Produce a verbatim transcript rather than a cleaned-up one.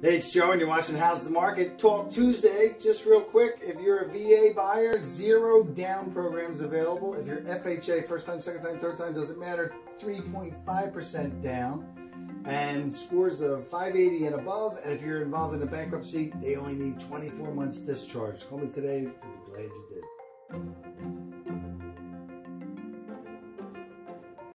Hey, it's Joe, and you're watching How's the Market Talk Tuesday. Just real quick, if you're a V A buyer, zero down programs available. If you're F H A, first time, second time, third time, doesn't matter, three point five percent down. And scores of five eighty and above. And if you're involved in a bankruptcy, they only need twenty-four months discharge. Call me today. I'll be glad you did.